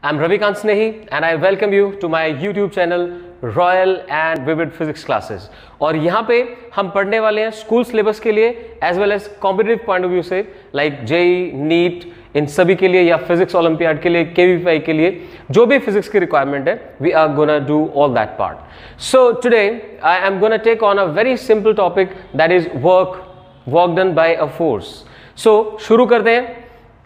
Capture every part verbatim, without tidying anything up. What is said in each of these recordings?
I'm Ravikant Snehi and I welcome you to my YouTube channel Royal and Vivid Physics Classes। और यहाँ पे हम पढ़ने वाले हैं स्कूल सिलेबस के लिए as well as competitive point of view से, लाइक जेई, नीट, इन सभी के लिए, या फिजिक्स ओलंपियाड के लिए, केवीपीआई के लिए, जो भी फिजिक्स की रिक्वायरमेंट है, we are gonna do all that part. So today I am gonna take on a very simple topic that is work work done by a force. So शुरू करते हैं।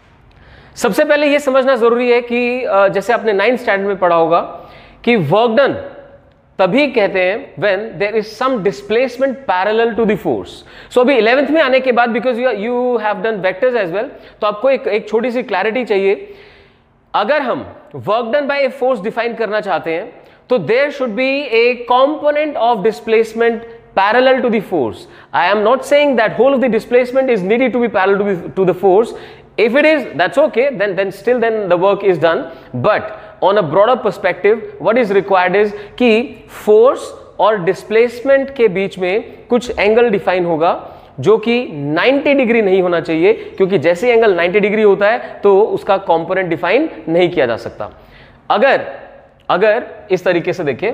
सबसे पहले ये समझना जरूरी है कि जैसे आपने नाइन्थ स्टैंडर्ड में पढ़ा होगा कि वर्क डन तभी कहते हैं when there is some displacement parallel to the force. So अभी इलेवेंथ में आने के बाद, because you you have done vectors as well, तो आपको एक एक छोटी सी क्लैरिटी चाहिए। अगर हम work done by a force define करना चाहते हैं तो there should be a component of displacement parallel to the force. I am not saying that whole of the displacement is needed to be parallel to the, to the force. If it is, that's okay, then then still then the work is done. But on a broader perspective, what is required is कि force और displacement के बीच में कुछ angle define होगा जो कि नब्बे डिग्री नहीं होना चाहिए, क्योंकि जैसे एंगल नब्बे डिग्री होता है तो उसका कंपोनेंट डिफाइन नहीं किया जा सकता। अगर अगर इस तरीके से देखिए,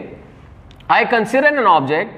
I consider an object,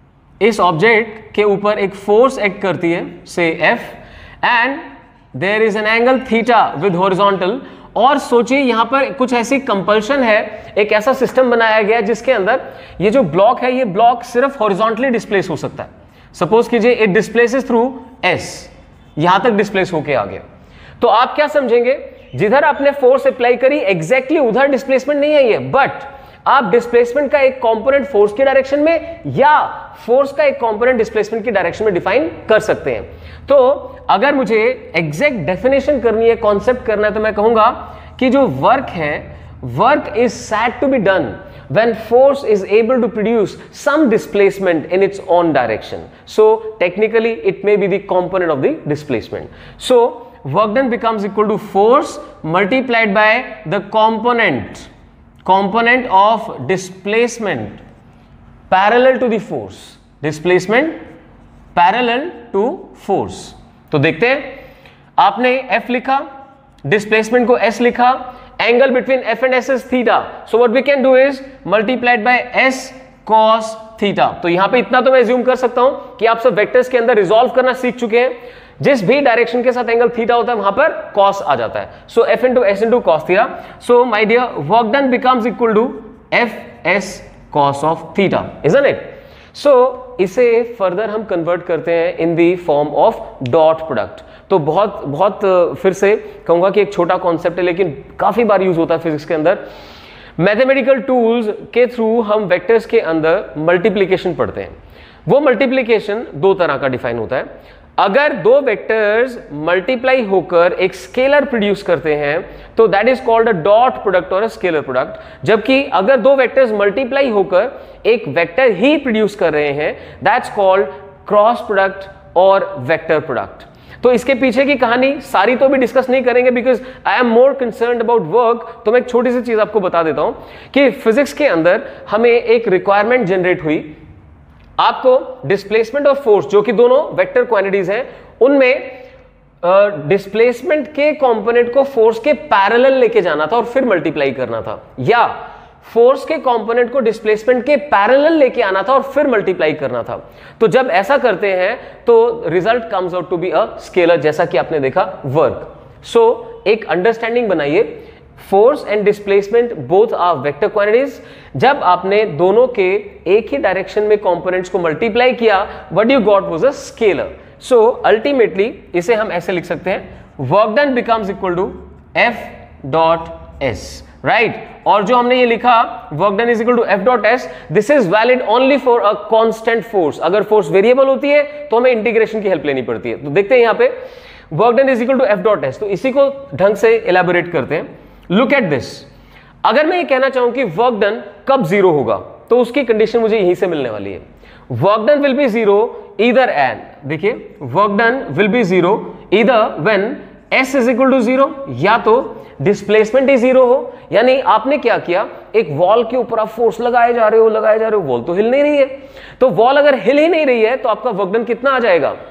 इस ऑब्जेक्ट के ऊपर एक फोर्स एक्ट करती है, say F, and there is an angle theta with horizontal. और सोचिए यहां पर कुछ ऐसी कंपल्शन है, एक ऐसा सिस्टम बनाया गया जिसके अंदर ये जो ब्लॉक है, ये ब्लॉक सिर्फ हॉरिजॉन्टली डिस्प्लेस हो सकता है। सपोज कीजिए इट डिस्प्लेसेस थ्रू S, यहां तक डिस्प्लेस होके आ गया, तो आप क्या समझेंगे, जिधर आपने फोर्स अप्लाई करी एग्जैक्टली exactly उधर डिस्प्लेसमेंट नहीं आई है, बट आप डिस्प्लेसमेंट का एक कंपोनेंट फोर्स के डायरेक्शन में या फोर्स का एक कंपोनेंट डिस्प्लेसमेंट की डायरेक्शन में डिफाइन कर सकते हैं। तो अगर मुझे एग्जैक्ट डेफिनेशन करनी है, कॉन्सेप्ट करना है, तो मैं कहूंगा कि जो वर्क है, work is said to be done when force is able to produce some displacement in its own direction. So technically it may be the component of the displacement. So work done becomes equal to force multiplied by the component component of displacement parallel to the force, displacement parallel to force। तो देखते हैं, आपने F लिखा, displacement को S लिखा, angle between F and S is theta, so what we can do is multiplied by S cos theta। तो यहां पे इतना तो मैं assume कर सकता हूं कि आप सब वेक्टर्स के अंदर रिजॉल्व करना सीख चुके हैं, जिस भी डायरेक्शन के साथ एंगल थीटा होता है वहां पर cos आ जाता है। So f into s into cos theta, so my dear work done becomes equal to f s cos of theta, isn't it? so इसे फर्दर हम कन्वर्ट करते हैं in the form of dot product. तो बहुत बहुत फिर से कहूंगा कि एक छोटा कॉन्सेप्ट है, लेकिन काफी बार यूज होता है फिजिक्स के अंदर। मैथमेटिकल टूल्स के थ्रू हम वेक्टर्स के अंदर मल्टीप्लीकेशन पढ़ते हैं। वो मल्टीप्लीकेशन दो तरह का डिफाइन होता है। अगर दो वेक्टर्स मल्टीप्लाई होकर एक स्केलर प्रोड्यूस करते हैं तो that is called a dot product और अ स्केलर प्रोडक्ट। जबकि अगर दो वेक्टर्स मल्टीप्लाई होकर एक वेक्टर ही प्रोड्यूस कर रहे हैं, दैट्स कॉल्ड क्रॉस प्रोडक्ट और वेक्टर प्रोडक्ट। तो इसके पीछे की कहानी सारी तो भी डिस्कस नहीं करेंगे, because I am more concerned about work. तो मैं एक छोटी सी चीज आपको बता देता हूं कि फिजिक्स के अंदर हमें एक रिक्वायरमेंट जनरेट हुई, आपको डिस्प्लेसमेंट और फोर्स, जो कि दोनों वेक्टर क्वांटिटीज हैं, उनमें डिस्प्लेसमेंट uh, के कंपोनेंट को फोर्स के पैरेलल लेके जाना था और फिर मल्टीप्लाई करना था, या फोर्स के कंपोनेंट को डिस्प्लेसमेंट के पैरेलल लेके आना था और फिर मल्टीप्लाई करना था। तो जब ऐसा करते हैं तो result comes out to be a scalar, जैसा कि आपने देखा वर्क। सो so, एक अंडरस्टैंडिंग बनाइए, force and displacement both are vector quantities. जब आपने दोनों के एक ही डायरेक्शन में कंपोनेंट्स को मल्टीप्लाई किया, what you got was a scalar. So ultimately इसे हम ऐसे लिख सकते हैं, work done becomes equal to F dot S, right. और जो हमने ये लिखा work done is equal to F dot S, this is valid only for a constant force. अगर फोर्स वेरिएबल होती है तो हमें इंटीग्रेशन की हेल्प लेनी पड़ती है। तो देखते हैं यहाँ पे work done is equal to F dot S. तो इसी को ढंग से एलैबोरेट करते हैं। लुक एट दिस, अगर मैं ये कहना चाहूं कि वर्क डन कब जीरो होगा, तो उसकी कंडीशन मुझे यहीं से मिलने वाली है। Work done will be zero either and, देखिए work done will be zero either when s is equal to zero, या तो डिस्प्लेसमेंट ही जीरो हो, यानी आपने क्या किया, एक वॉल के ऊपर आप फोर्स लगाए जा रहे हो लगाए जा रहे हो, वॉल तो हिल नहीं रही है। तो वॉल अगर हिल ही नहीं रही है तो आपका वर्क डन कितना आ जाएगा,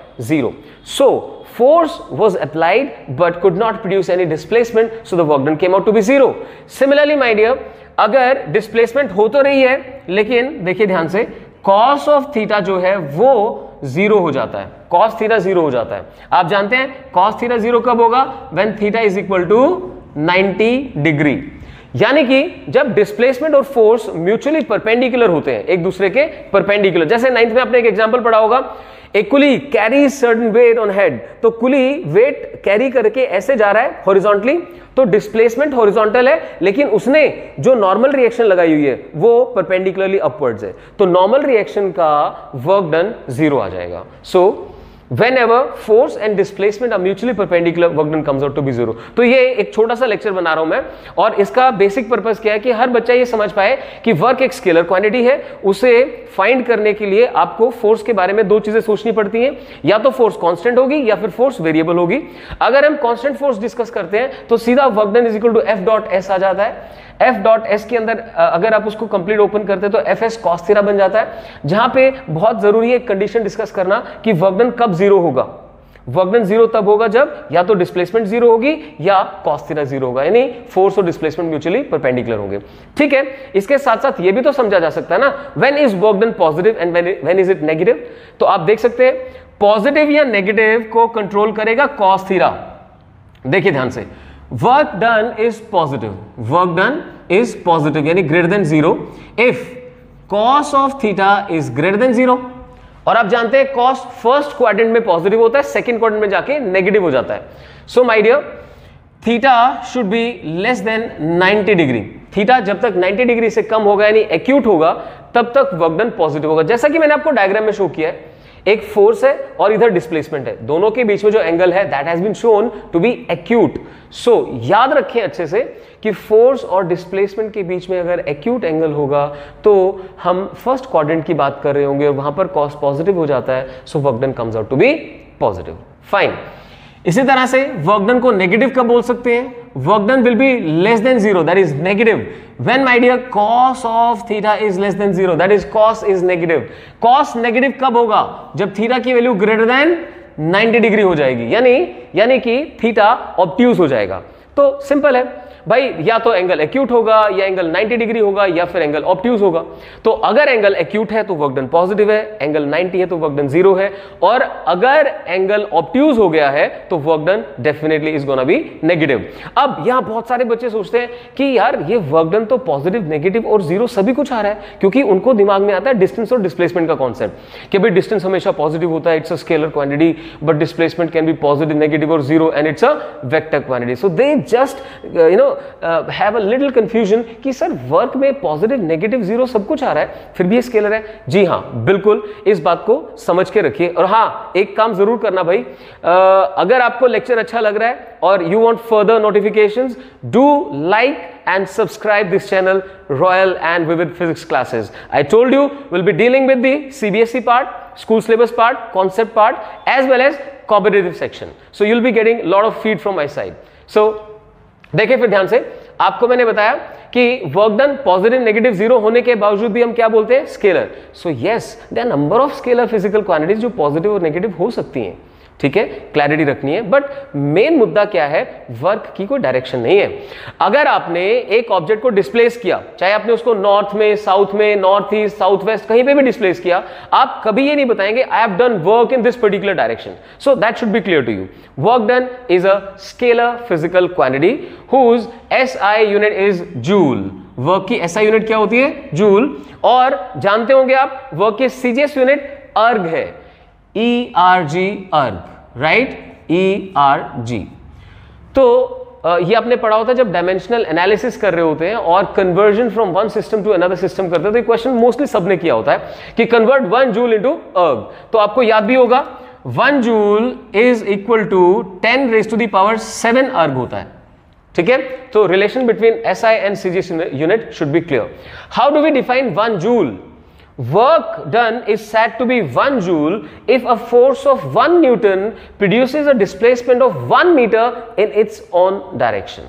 zero. So force was applied but could not produce any displacement, so the work done came out to be zero. Similarly my dear, अगर डिस्प्लेसमेंट हो तो रही है लेकिन देखिए ध्यान से cos ऑफ थीटा जो है वो जीरो हो जाता है, cos थीटा जीरो हो जाता है. आप जानते हैं cos थीटा जीरो कब होगा? when theta is equal to ninety degree. यानी कि जब डिस्प्लेसमेंट और फोर्स म्यूचुअली परपेंडिकुलर होते हैं, एक दूसरे के परपेंडिकुलर. जैसे नाइन्थ में आपने एक एग्जांपल पढ़ा होगा, a coolie carry certain weight on head. तो कुली वेट कैरी करके ऐसे जा रहा है हॉरिजॉन्टली, तो डिस्प्लेसमेंट हॉरिजॉन्टल है लेकिन उसने जो नॉर्मल रिएक्शन लगाई हुई है वो परपेंडिकुलरली अपवर्ड्स है, तो नॉर्मल रिएक्शन का वर्क डन जीरो आ जाएगा. So whenever force and displacement are mutually perpendicular, work done comes out to be zero. तो ये एक छोटा सा लेक्चर बना रहा हूं मैं, और इसका बेसिक पर्पस क्या है कि हर बच्चा ये समझ पाए कि वर्क एक स्केलर क्वांटिटी है. उसे फाइंड करने के लिए आपको फोर्स के बारे में दो चीजें सोचनी पड़ती हैं, या तो फोर्स कांस्टेंट होगी या फिर फोर्स वेरिएबल होगी. अगर हम कांस्टेंट फोर्स डिस्कस करते हैं तो सीधा work done is equal to F dot S आ जाता है. एफ डॉट एस के अंदर अगर आप उसको कंप्लीट ओपन करते हैं तो एफ एस कॉस थीटा बन जाता है, जहां पे बहुत जरूरी है कंडीशन डिस्कस करना कि वर्क डन कब जीरो होगा. वर्क डन जीरो तब होगा जब या तो डिस्प्लेसमेंट जीरो होगी या कॉस थीटा जीरो होगा, यानी फोर्स और डिस्प्लेसमेंट म्यूचुअली परपेंडिकुलर होंगे. ठीक है, इसके साथ साथ ये भी तो समझा जा सकता है ना, when is work done positive and when is it negative. तो आप देख सकते हैं पॉजिटिव या नेगेटिव को कंट्रोल करेगा कॉस थीटा. देखिए ध्यान से, work done is positive, work done is positive यानी greater than zero if cos of theta is greater than zero. और आप जानते हैं कॉस फर्स्ट क्वाड्रेंट में पॉजिटिव होता है, सेकंड क्वाड्रेंट में जाके नेगेटिव हो जाता है. So my dear, theta should be less than ninety degree. Theta जब तक नाइंटी डिग्री से कम होगा यानी एक्यूट होगा, तब तक वर्क डन पॉजिटिव होगा. जैसा कि मैंने आपको डायग्राम में शो किया है, एक फोर्स है और इधर डिस्प्लेसमेंट है, दोनों के बीच में जो एंगल है that has been shown to be acute. So याद रखें अच्छे से कि फोर्स और डिस्प्लेसमेंट के बीच में अगर एक्यूट एंगल होगा तो हम फर्स्ट क्वाड्रेंट की बात कर रहे होंगे और वहां पर कॉस पॉजिटिव हो जाता है, so work done comes out to be positive. Fine. इसी तरह से वर्क डन को नेगेटिव कब बोल सकते हैं? Work done will be less than zero, that is negative. When my dear cos of theta is less than zero, that is cos is negative. cos negative कब होगा? जब थीटा की value greater than ninety degree हो जाएगी, यानी यानी कि theta obtuse हो जाएगा. तो सिंपल है भाई, या तो एंगल एक्यूट होगा या एंगल नाइंटी डिग्री होगा या फिर एंगल ऑब्ट्यूज होगा. तो अगर एंगल एक्यूट है तो वर्क डन पॉजिटिव है, एंगल नाइंटी है तो वर्क डन जीरो है, और अगर एंगल ऑब्ट्यूज हो गया है तो work done definitely is gonna be negative. अब यहां बहुत सारे बच्चे सोचते हैं कि यार ये वर्क डन तो पॉजिटिव, नेगेटिव और जीरो सभी कुछ आ रहा है, क्योंकि उनको दिमाग में आता है डिस्टेंस और डिस्प्लेसमेंट का कॉन्सेप्ट कि भाई डिस्टेंस हमेशा पॉजिटिव होता है, it's a scalar quantity, but displacement can be positive, negative और zero, and it's a vector quantity. So they just you know have a little confusion कि सर वर्क में positive, negative, zero सब कुछ आ रहा है, फिर भी ये स्केलर है. जी हाँ, बिल्कुल इस बात को समझ के रखिए. और हाँ, एक काम जरूर करना भाई, आ, अगर आपको लेक्चर अच्छा लग रहा है और you want further notifications, do like and subscribe this channel, Royal and Vivid Physics classes. I told you we'll be dealing with the C B S E part, school syllabus part, concept part, as well as competitive section. So you'll be getting a lot of feed from my side. So देखिए फिर ध्यान से, आपको मैंने बताया कि work done positive, negative, zero होने के बावजूद भी हम क्या बोलते हैं? Scalar. So yes, there are number of scalar physical quantities जो पॉजिटिव और नेगेटिव हो सकती हैं. ठीक है, क्लैरिटी रखनी है. बट मेन मुद्दा क्या है? वर्क की कोई डायरेक्शन नहीं है. अगर आपने एक ऑब्जेक्ट को डिस्प्लेस किया, चाहे आपने उसको नॉर्थ में, साउथ में, नॉर्थ ईस्ट, साउथ वेस्ट, कहीं पे भी डिस्प्लेस किया, आप कभी ये नहीं बताएंगे I have done work in this particular direction. So that should be clear to you. Work done is a scalar physical quantity whose SI unit is joule. Work की एसआई यूनिट क्या होती है? जूल. और जानते होंगे आप work की CGS unit अर्ग है, ई आर जी, अर्ग, राइट, ई आर जी. तो ये आपने पढ़ा होता है जब डायमेंशनल एनालिसिस कर रहे होते हैं और conversion from one system to another system करते हैं, तो ये क्वेश्चन मोस्टली सबने किया होता है कि कन्वर्ट वन जूल इनटू अर्ग. तो आपको याद भी होगा one joule is equal to ten raise to the power seven erg होता है. ठीक है, तो relation between SI and CGS unit should be clear. How do we define one joule? Work done is said to be one joule if a force of one newton produces a displacement of one meter in its own direction.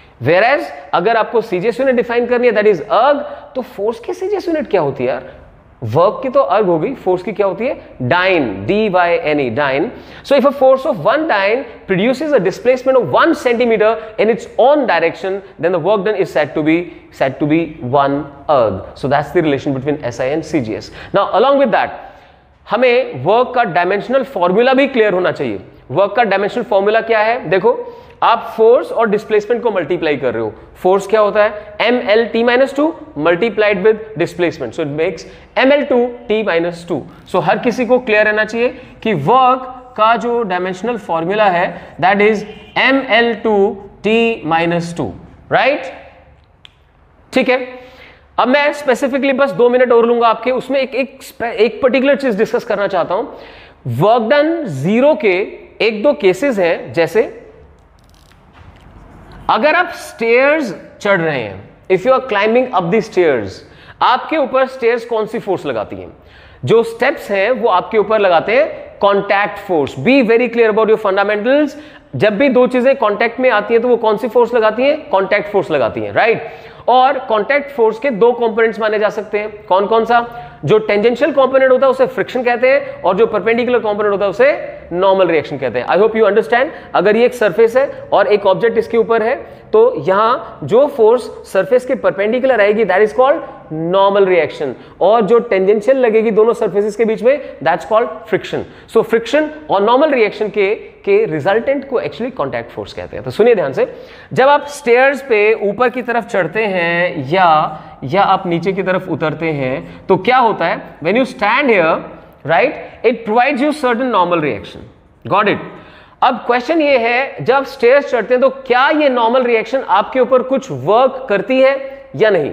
Whereas अगर आपको CGS unit define करनी है, that is erg, तो force की CGS unit क्या होती है यार? वर्क की तो अर्ग होगी, फोर्स की क्या होती है? Dyne, D Y N E, dyne. So if a force of one dyne produces a displacement of one centimeter in its own direction, then the work done is said to be said to be one erg. So that's the relation between S I and C G S. Now along with that, हमें work का dimensional formula भी clear होना चाहिए. Work का dimensional formula क्या है? देखो, आप फोर्स और डिस्प्लेसमेंट को मल्टीप्लाई कर रहे हो. फोर्स क्या होता है? M L T minus two multiplied with displacement, so it makes M L two T minus two. So हर किसी को क्लियर रहना चाहिए कि वर्क का जो डायमेंशनल फॉर्मूला है that is M L two T minus two, right? ठीक है. अब मैं स्पेसिफिकली बस दो मिनट और लूंगा आपके, उसमें एक एक एक पर्टिकुलर चीज डिस्कस करना चाहता हूं. वर्क डन जीरो के एक दो केसेस हैं, जैसे अगर आप स्टेयर्स चढ़ रहे हैं, if you are climbing up the stairs, आपके ऊपर स्टेयर्स कौन सी फोर्स लगाती हैं? जो स्टेप्स हैं वो आपके ऊपर लगाते हैं contact force. Be very clear about your fundamentals. जब भी दो चीजें कॉन्टैक्ट में आती है तो वो कौन सी फोर्स लगाती है? कॉन्टैक्ट फोर्स लगाती है, राइट? और कॉन्टैक्ट फोर्स के दो कंपोनेंट्स माने जा सकते हैं. कौन कौन सा? जो टेंजेंशियल कंपोनेंट होता है उसे फ्रिक्शन कहते हैं, और जो परपेंडिकुलर कंपोनेंट होता है उसे नॉर्मल रिएक्शन कहते हैं. I hope you understand. अगर ये एक सरफेस है और एक ऑब्जेक्ट इसके ऊपर है, तो यहां जो फोर्स सरफेस के परपेंडिकुलर आएगी that is called normal reaction, और जो टेंजेंशियल लगेगी दोनों सरफेसेस के बीच में that's called friction. So friction और नॉर्मल रिएक्शन के के रिजल्टेंट को एक्चुअली कॉन्टैक्ट फोर्स कहते हैं. तो सुनिए ध्यान से, जब आप स्टेयर्स पे ऊपर की तरफ चढ़ते हैं या या आप नीचे की तरफ उतरते हैं, तो क्या होता है? When you stand here, right, it provides you certain normal reaction. Got it? अब क्वेश्चन ये है, जब स्टेयर्स चढ़ते हैं तो क्या ये नॉर्मल रिएक्शन आपके ऊपर कुछ वर्क करती है या नहीं?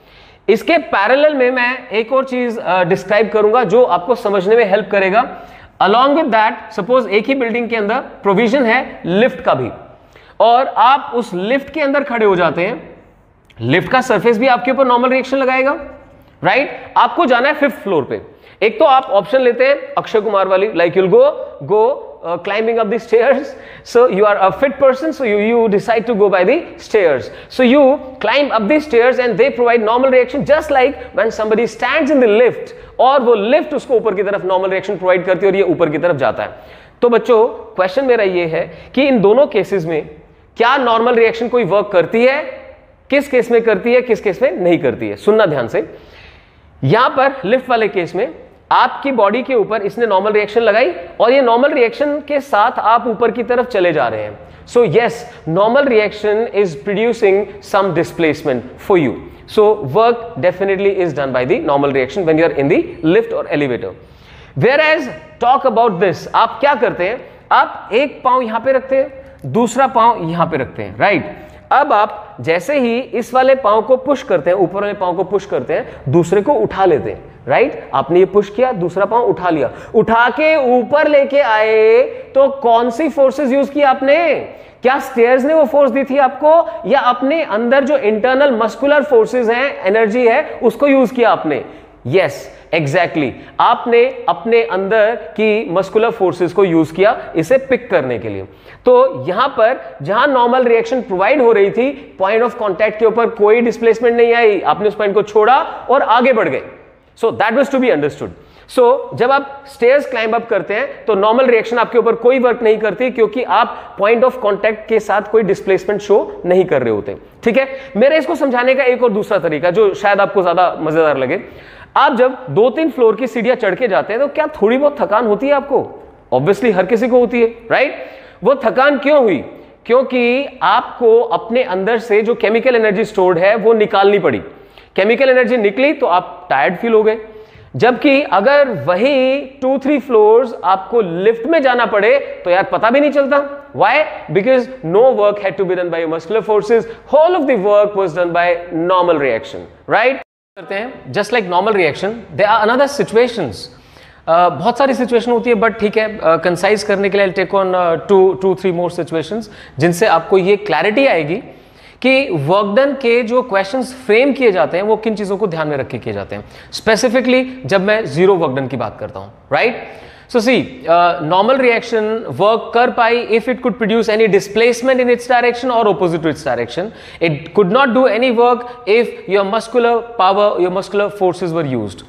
इसके पैरेलल में मैं एक और चीज डिस्क्राइब करूंगा जो आपको समझने में हेल्प करेगा. अलॉन्ग विद दैट, सपोज एक ही बिल्डिंग के अंदर प्रोविजन है लिफ्ट का भी, और आप उस लिफ्ट के अंदर खड़े हो जाते हैं. लिफ्ट का सरफेस भी आपके ऊपर नॉर्मल रिएक्शन लगाएगा, राइट? आपको जाना है फिफ्थ फ्लोर पे. एक तो आप ऑप्शन लेते हैं अक्षय कुमार वाली, like you'll go go Uh, climbing up the stairs, so you are a fit person, so you you decide to go by the stairs. So you climb up the stairs and they provide normal reaction, just like when somebody stands in the lift, और वो lift उसको ऊपर की तरफ normal reaction provide करती है और ये ऊपर की तरफ जाता है. तो बच्चों, क्वेश्चन मेरा ये है कि इन दोनों केसेस में क्या नॉर्मल रिएक्शन कोई वर्क करती है? किस केस में करती है, किस केस में नहीं करती है? सुनना ध्यान से. यहां पर लिफ्ट वाले केस में आपकी बॉडी के ऊपर इसने नॉर्मल रिएक्शन लगाई और ये नॉर्मल रिएक्शन के साथ आप ऊपर की तरफ चले जा रहे हैं. So yes, normal reaction is producing some displacement for you. So work definitely is done by the normal reaction when you are in the lift और elevator. Whereas talk about this, आप क्या करते हैं? आप एक पांव यहां पे रखते हैं, दूसरा पांव यहां पे रखते हैं, राइट? अब आप जैसे ही इस वाले पांव को पुश करते हैं, ऊपर वाले पांव को पुश करते हैं, दूसरे को उठा लेते हैं, राइट? आपने ये पुश किया, दूसरा पांव उठा लिया, उठा के ऊपर लेके आए, तो कौन सी फोर्सेस यूज की आपने? क्या स्टेयर्स ने वो फोर्स दी थी आपको, या अपने अंदर जो इंटरनल मस्कुलर फोर्सेस हैं, एनर्जी है, उसको यूज किया आपने? यस, एग्जैक्टली, आपने अपने अंदर की मस्कुलर फोर्सेस को यूज किया इसे पिक करने के लिए. तो यहां पर जहां नॉर्मल रिएक्शन प्रोवाइड हो रही थी, पॉइंट ऑफ कांटेक्ट के ऊपर कोई डिस्प्लेसमेंट नहीं आई, आपने उस पॉइंट को छोड़ा और आगे बढ़ गए. So that was to be understood. So जब आप स्टेयर्स क्लाइंब अप करते हैं तो नॉर्मल रिएक्शन आपके ऊपर कोई वर्क नहीं करती, क्योंकि आप पॉइंट ऑफ कांटेक्ट के साथ कोई डिस्प्लेसमेंट शो नहीं कर रहे होते. ठीक है, मेरे इसको समझाने का एक और दूसरा तरीका जो शायद आपको ज्यादा मजेदार लगे. आप जब दो तीन फ्लोर की सीढ़ियां चढ़ के जाते हैं तो क्या थोड़ी बहुत थकान होती है आपको? ऑब्वियसली हर किसी को होती है, राइट? वो थकान क्यों हुई? क्योंकि आपको अपने अंदर से जो केमिकल एनर्जी स्टोर्ड है वो निकालनी पड़ी. केमिकल एनर्जी निकली तो आप टायर्ड फील हो गए. जबकि अगर वही टू थ्री फ्लोर्स आपको लिफ्ट में जाना पड़े तो यार पता भी नहीं चलता. Why? Because no work had to be done by your muscular forces. Whole of the work was done by normal reaction, right? करते हैं just like normal reaction. There are another situations. Uh, बहुत सारी situation होती है, but ठीक है, concise uh, करने के लिए take on two two three more situations जिनसे आपको ये क्लैरिटी आएगी कि वर्क डन के जो क्वेश्चंस फ्रेम किए जाते हैं वो किन चीजों को ध्यान में रख के किए जाते हैं. स्पेसिफिकली जब मैं जीरो वर्क डन की बात करता हूं, right? So see, normal reaction work कर पाई if it could produce any displacement in its direction और opposite to its direction. It could not do any work if your muscular power, your muscular forces were used.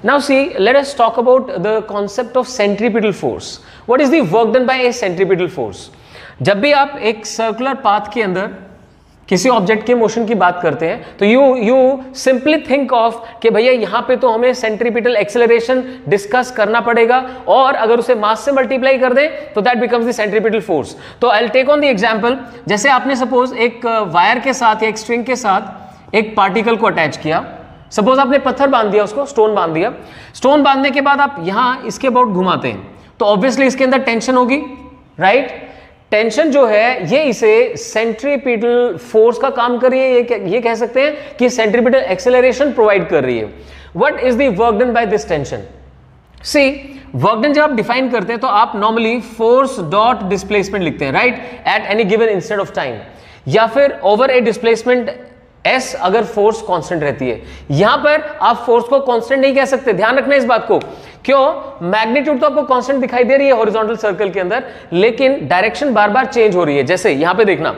Now see, let us talk about the concept of centripetal force. What is the work done by a centripetal force? जब भी आप एक circular path के अंदर किसी object के motion की बात करते हैं तो you you simply think of कि भैया यहाँ पे तो हमें सेंट्रीपिटल एक्सेलरेशन डिस्कस करना पड़ेगा और अगर उसे मास से मल्टीप्लाई कर दें तो that becomes the centripetal force. तो I will take on the example. जैसे आपने सपोज एक वायर के साथ या एक स्ट्रिंग के साथ एक पार्टिकल को अटैच किया. सपोज आपने पत्थर बांध दिया, उसको स्टोन बांध दिया. स्टोन बांधने के बाद आप यहाँ इसके अबाउट घुमाते हैं तो ऑब्वियसली इसके अंदर टेंशन होगी, राइट right? टेंशन जो है ये इसे सेंट्रीपिटल फोर्स का काम कर रही है. ये ये कह सकते हैं कि सेंट्रीपिटल एक्सेलरेशन प्रोवाइड कर रही है. What is the work done by this tension? See, work done जब आप डिफाइन करते हैं तो आप नॉर्मली फोर्स डॉट डिस्प्लेसमेंट लिखते हैं, right, at any given instant of time, या फिर ओवर ए डिस्प्लेसमेंट एस अगर फोर्स कांस्टेंट रहती है. यहां पर आप फोर्स को कांस्टेंट नहीं कह सकते, ध्यान रखना इस बात को. क्यों? मैग्नीट्यूड तो आपको कांस्टेंट दिखाई दे रही है हॉरिजॉन्टल सर्कल के अंदर, लेकिन डायरेक्शन बार बार चेंज हो रही है. जैसे यहां पे देखना,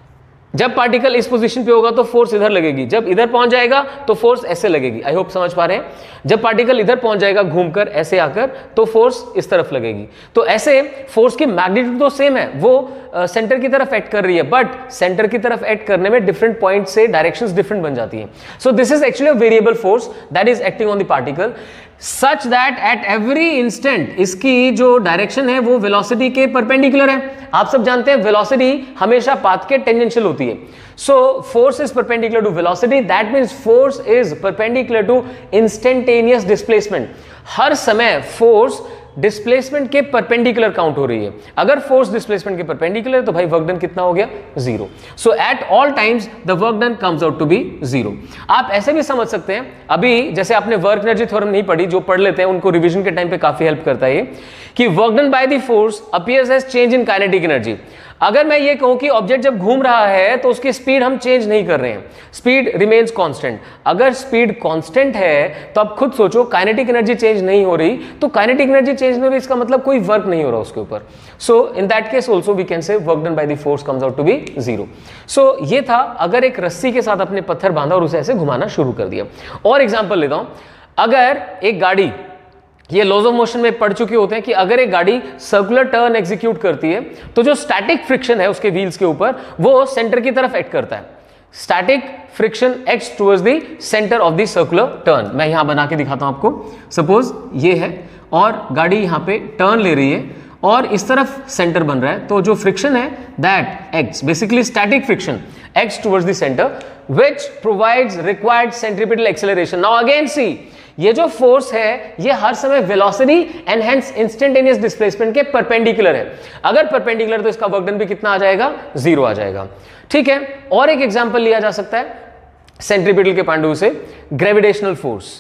जब पार्टिकल इस पोजीशन पे होगा तो फोर्स इधर लगेगी, जब इधर पहुंच जाएगा तो फोर्स ऐसे लगेगी. आई होप समझ पा रहे हैं. जब पार्टिकल इधर पहुंच जाएगा घूमकर ऐसे आकर तो फोर्स इस तरफ लगेगी. तो ऐसे फोर्स की मैग्नीट्यूड तो सेम है, वो सेंटर uh, की तरफ एक्ट कर रही है, बट सेंटर की तरफ एक्ट करने में डिफरेंट पॉइंट से डायरेक्शंस डिफरेंट बन जाती हैं. So this is actually a variable force that is acting on the particle such that at every instant इसकी जो डायरेक्शन है वो वेलोसिटी के परपेंडिकुलर है. आप सब जानते हैं वेलोसिटी हमेशा पाथ के टेंजेंशियल होती है. So force is perpendicular to velocity, that means force is perpendicular to instantaneous displacement. हर समय फोर्स डिस्प्लेसमेंट के परपेंडिकुलर काउंट हो रही है. अगर फोर्स डिस्प्लेसमेंट के परपेंडिकुलर है तो भाई वर्क डन कितना हो गया? Zero. So at all times the work done comes out to be zero. आप ऐसे भी समझ सकते हैं, अभी जैसे आपने वर्क एनर्जी थ्योरम नहीं पढ़ी, जो पढ़ लेते हैं उनको रिवीजन के टाइम पे काफी हेल्प करता है, कि work done by the force appears as change in kinetic energy. अगर मैं ये कहूं कि ऑब्जेक्ट जब घूम रहा है तो उसकी स्पीड हम चेंज नहीं कर रहे हैं, स्पीड रिमेन्स कांस्टेंट. अगर स्पीड कांस्टेंट है तो आप खुद सोचो, काइनेटिक एनर्जी चेंज नहीं हो रही, तो काइनेटिक एनर्जी चेंज नहीं हो रही इसका मतलब कोई वर्क नहीं हो रहा उसके ऊपर. So in that case also we can say work done by the force comes out to be zero. So ये था अगर एक रस्सी के साथ अपने पत्थर बांधा और उसे ऐसे घुमाना शुरू कर दिया. और एग्जाम्पल लेता हूं, अगर एक गाड़ी, ये लॉज ऑफ मोशन में पढ़ चुके होते हैं कि अगर एक गाड़ी सर्कुलर टर्न एग्जीक्यूट करती है तो जो स्टैटिक फ्रिक्शन है उसके व्हील्स के ऊपर वो सेंटर की तरफ एक्ट करता है. Static friction acts towards the centre of the circular turn. मैं यहां बना के दिखाता हूं आपको. सपोज ये है और गाड़ी यहां पे टर्न ले रही है और इस तरफ सेंटर बन रहा है, तो जो फ्रिक्शन है that acts, basically static friction acts towards the centre which provides required centripetal acceleration. Now again see, ये जो फोर्स है ये हर समय velocity and hence instantaneous displacement के परपेंडिकुलर है. अगर परपेंडिकुलर तो इसका वर्क डन भी कितना आ जाएगा? जीरो आ जाएगा. ठीक है, और एक एग्जांपल लिया जा सकता है सेंट्रीपिटल के पॉइंट ऑफ व्यू से, ग्रेविटेशनल फोर्स.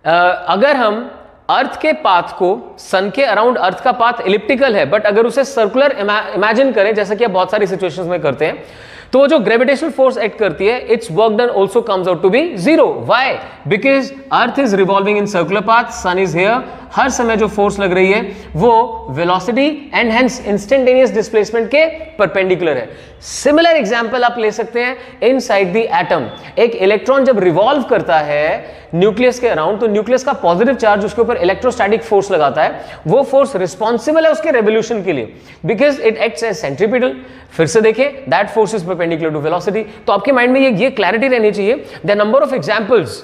अगर हम अर्थ के पाथ को, सन के अराउंड अर्थ का पाथ इलिप्टिकल है, बट अगर उसे सर्कुलर इमेजिन करें जैसा कि आप बहुत सारी सिचुएशंस में करते हैं, तो जो ग्रेविटेशनल फोर्स एक्ट करती है, its work done also comes out to be zero. Why? Because earth is revolving in circular path, sun is here. हर समय जो फोर्स लग रही है वो velocity and hence instantaneous displacement के परपेंडिकुलर है. सिमिलर एग्जांपल आप ले सकते हैं इनसाइड द एटम. एक इलेक्ट्रॉन जब रिवॉल्व करता है न्यूक्लियस के अराउंड, तो न्यूक्लियस का पॉजिटिव चार्ज उसके ऊपर इलेक्ट्रोस्टैटिक फोर्स लगाता है. वो फोर्स रिस्पॉन्सिबल है उसके रेवोल्यूशन के लिए because it acts as centripetal. फिर से देखिए, that force is perpendicular to velocity. तो आपके माइंड में ये ये क्लैरिटी रहनी चाहिए. The number of examples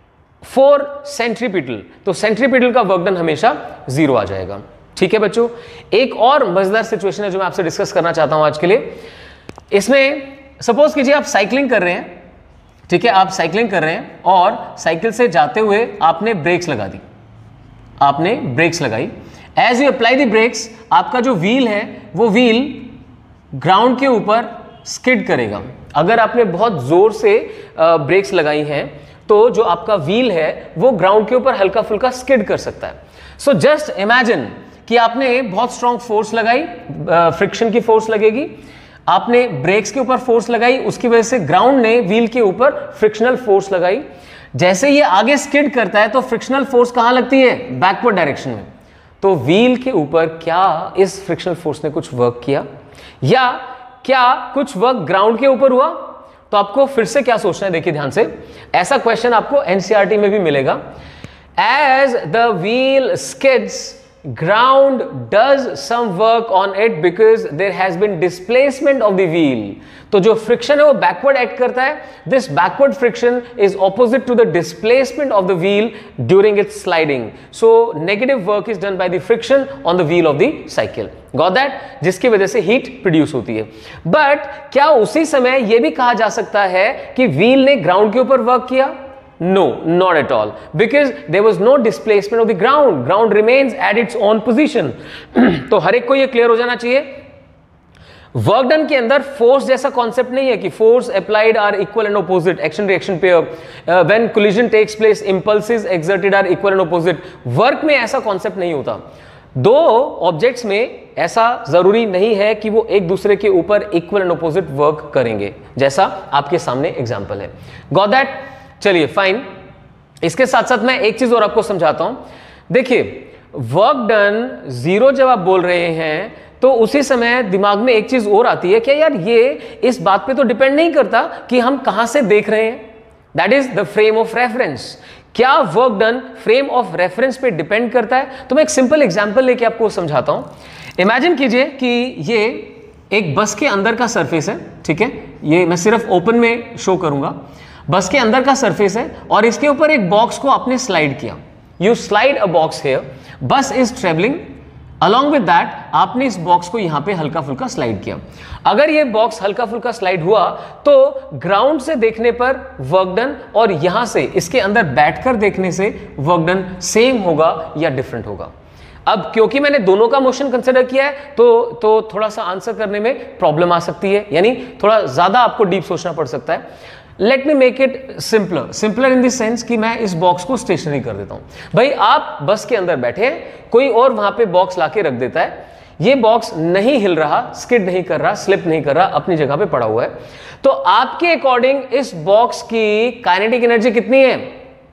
for centripetal, तो सेंट्रीपिटल का वर्क डन हमेशा जीरो आ जाएगा. ठीक है बच्चों, एक और मजेदार सिचुएशन है जो मैं आपसे डिस्कस करना चाहता हूं आज के लिए. इसमें सपोज कीजिए आप साइकिलिंग कर रहे हैं, ठीक है, आप साइकिलिंग कर रहे हैं और साइकिल से जाते हुए आपने ब्रेक्स लगा दी, आपने ब्रेक्स लगाई. As you apply the brakes, आपका जो व्हील है वो व्हील ग्राउंड के ऊपर स्किड करेगा. अगर आपने बहुत जोर से ब्रेक्स लगाई हैं तो जो आपका व्हील है वो ग्राउंड के ऊपर हल्का फुल्का स्किड कर सकता है. सो जस्ट इमेजिन कि आपने बहुत स्ट्रॉन्ग फोर्स लगाई, फ्रिक्शन की फोर्स लगेगी, आपने ब्रेक्स के ऊपर फोर्स लगाई, उसकी वजह से ग्राउंड ने व्हील के ऊपर फ्रिक्शनल फोर्स लगाई. जैसे ये आगे स्किड करता है तो फ्रिक्शनल फोर्स कहां लगती है? बैकवर्ड डायरेक्शन में. तो व्हील के ऊपर क्या इस फ्रिक्शनल फोर्स ने कुछ वर्क किया या क्या कुछ वर्क ग्राउंड के ऊपर हुआ? तो आपको फिर से क्या सोचना है, देखिए ध्यान से. ऐसा क्वेश्चन आपको एनसीईआरटी में भी मिलेगा. as the wheel skids, ground does some work on it because there has been displacement of the wheel. तो जो फ्रिक्शन है वो बैकवर्ड एक्ट करता है. This backward friction is opposite to the displacement of the wheel during its sliding. So negative work is done by the friction on the wheel of the cycle. Got that? जिसकी वजह से heat produce होती है. But क्या उसी समय यह भी कहा जा सकता है कि व्हील ने ग्राउंड के ऊपर वर्क किया? No, not at all, because there was no displacement of the ground. Ground remains at its own position. तो हर एक को ये क्लियर हो जाना चाहिए. वर्क डन के अंदर फोर्स जैसा कॉन्सेप्ट नहीं है कि force applied are equal and opposite, action reaction pair, when collision takes place impulses exerted are equal and opposite. Work में ऐसा कॉन्सेप्ट नहीं होता. दो ऑब्जेक्ट्स में ऐसा जरूरी नहीं है कि वो एक दूसरे के ऊपर इक्वल एंड ऑपोजिट वर्क करेंगे, जैसा आपके सामने एग्जांपल है. Got that? चलिए फाइन. इसके साथ साथ मैं एक चीज और आपको समझाता हूं. देखिए, वर्क डन जीरो जब आप बोल रहे हैं तो उसी समय दिमाग में एक चीज और आती है कि यार ये इस बात पे तो डिपेंड नहीं करता कि हम कहां से देख रहे हैं. That is the frame of reference. क्या work done frame of reference पे डिपेंड करता है? तो मैं एक सिंपल एग्जांपल लेके आपको समझाता हूं. इमेजिन कीजिए कि ये एक बस के अंदर का सरफेस है. ठीक है, ये मैं सिर्फ ओपन में शो करूंगा. बस के अंदर का सरफेस है और इसके ऊपर एक बॉक्स को आपने स्लाइड किया. You slide a box here. Bus is travelling. Along with that आपने इस बॉक्स को यहां पे हल्का फुल्का स्लाइड किया. अगर ये बॉक्स हल्का फुल्का स्लाइड हुआ तो ग्राउंड से देखने पर वर्क डन और यहां से इसके अंदर बैठकर देखने से वर्क डन सेम होगा या डिफरेंट होगा. अब क्योंकि मैंने दोनों का मोशन कंसिडर किया है तो तो थोड़ा सा आंसर करने में प्रॉब्लम आ सकती है, यानी थोड़ा ज्यादा आपको डीप सोचना पड़ सकता है. Let me make it simpler. Simpler in this sense कि मैं इस बॉक्स को स्टेशनरी कर देता हूं. भाई आप बस के अंदर बैठे हैं, कोई और वहां पे बॉक्स लाके रख देता है. ये बॉक्स नहीं हिल रहा, स्किड नहीं कर रहा, स्लिप नहीं कर रहा, अपनी जगह पे पड़ा हुआ है. तो आपके अकॉर्डिंग इस बॉक्स की काइनेटिक एनर्जी कितनी है?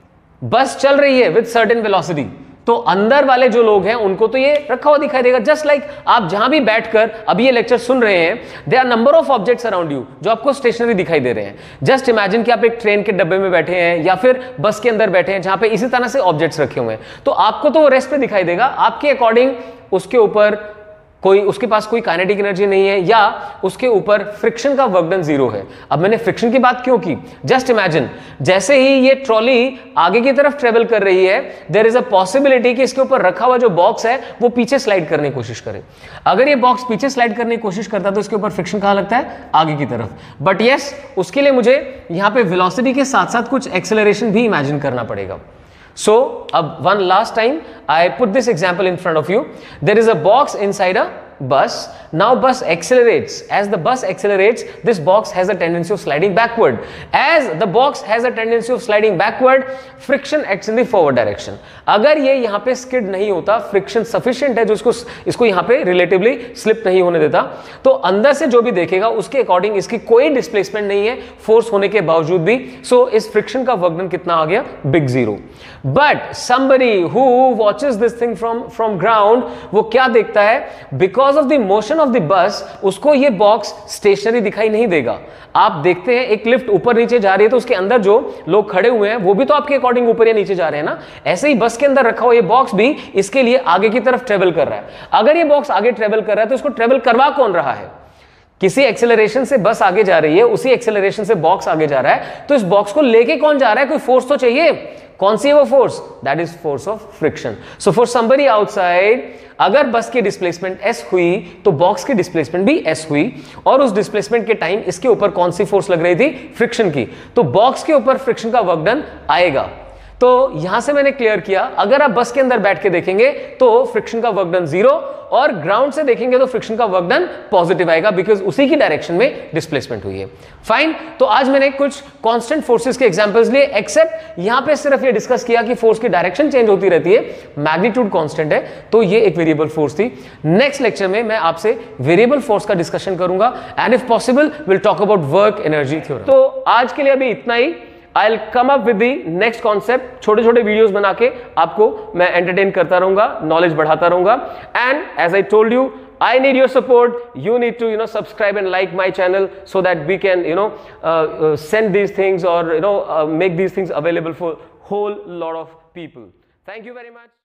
बस चल रही है विद सर्टेन वेलोसिटी. तो अंदर वाले जो लोग हैं उनको तो ये रखा हुआ दिखाई देगा. जस्ट लाइक like आप जहां भी बैठकर अभी ये लेक्चर सुन रहे हैं, there are number of objects around you जो आपको स्टेशनरी दिखाई दे रहे हैं. जस्ट इमेजिन कि आप एक ट्रेन के डब्बे में बैठे हैं या फिर बस के अंदर बैठे हैं जहां पे इसी तरह से ऑब्जेक्ट्स रखे हुए हैं. तो आपको तो वो रेस्ट पे दिखाई देगा. आपके अकॉर्डिंग उसके ऊपर कोई उसके पास कोई काइनेटिक एनर्जी नहीं है या उसके ऊपर फ्रिक्शन का वर्क डन जीरो है. अब मैंने फ्रिक्शन की बात क्यों की? जस्ट इमेजिन जैसे ही ये ट्रॉली आगे की तरफ ट्रेवल कर रही है, देयर इज अ पॉसिबिलिटी कि इसके ऊपर रखा हुआ जो बॉक्स है वो पीछे स्लाइड करने की कोशिश करे. अगर ये बॉक्स पीछे स्लाइड करने की कोशिश करता है तो इसके ऊपर फ्रिक्शन कहां लगता है? आगे की तरफ. बट यस, उसके लिए मुझे यहां पे वेलोसिटी के साथ साथ कुछ एक्सेलरेशन भी इमेजिन करना पड़ेगा. So, uh, one last time, I put this example in front of you. There is a box inside a bus. Now bus accelerates. As the bus accelerates, this box has a tendency of sliding backward. As the box has a tendency of sliding backward, friction acts in the forward direction. अगर ये यहाँ पे skid नहीं होता, friction sufficient है जो इसको इसको यहाँ पे relatively slip नहीं होने देता, तो अंदर से जो भी देखेगा उसके according इसकी कोई displacement नहीं है force होने के बावजूद भी. So इस friction का work done कितना आ गया? Big zero. But somebody who watches this thing from from ground, वो क्या देखता है? Because of the motion of the bus उसको ये बॉक्स स्टेशनरी दिखाई नहीं देगा. आप देखते हैं एक लिफ्ट ऊपर नीचे जा रही है तो उसके अंदर जो लोग खड़े हुए हैं वो भी तो आपके अकॉर्डिंग ऊपर या नीचे जा रहे हैं ना. ऐसे ही बस के अंदर रखा हुआ ये बॉक्स भी इसके लिए आगे की तरफ ट्रेवल कर रहा है. अगर ये बॉक्स आगे ट्रेवल कर रहा है तो इसको ट्रेवल करवा कौन रहा है? किसी एक्सेलरेशन से बस आगे जा रही है, उसी एक्सेलरेशन से बॉक्स आगे जा रहा है, तो इस बॉक्स को लेके कौन जा रहा है? कोई फोर्स तो चाहिए. कौन सी है वो force? That is force of friction. So for somebody outside, अगर बस की डिस्प्लेसमेंट s हुई तो बॉक्स की डिस्प्लेसमेंट भी s हुई, और उस डिस्प्लेसमेंट के टाइम इसके ऊपर कौन सी फोर्स लग रही थी? फ्रिक्शन की. तो बॉक्स के ऊपर फ्रिक्शन का वर्क डन आएगा. तो यहां से मैंने क्लियर किया, अगर आप बस के अंदर बैठ के देखेंगे तो फ्रिक्शन का वर्क डन जीरो, और ग्राउंड से देखेंगे तो फ्रिक्शन का वर्क डन पॉजिटिव आएगा, बिकॉज उसी की डायरेक्शन में डिस्प्लेसमेंट हुई है. फाइन. तो आज मैंने कुछ कांस्टेंट फोर्सेस के एग्जांपल्स लिए, एक्सेप्ट यहां पे सिर्फ ये डिस्कस किया कि फोर्स की डायरेक्शन चेंज होती रहती है, मैग्नीट्यूड कांस्टेंट है, तो ये एक वेरिएबल फोर्स थी. नेक्स्ट लेक्चर में मैं आपसे वेरिएबल फोर्स का डिस्कशन करूंगा, and if possible will talk about work energy theorem. तो आज के लिए अभी इतना ही. I'll come up with the next concept. छोटे छोटे वीडियोस बना के आपको मैं एंटरटेन करता रहूंगा, नॉलेज बढ़ाता रहूंगा. And as I told you, I need your support. You need to, you know, subscribe and like my channel so that we can, you know, uh, uh, send these things or, you know, uh, make these things available for whole lot of people. Thank you very much.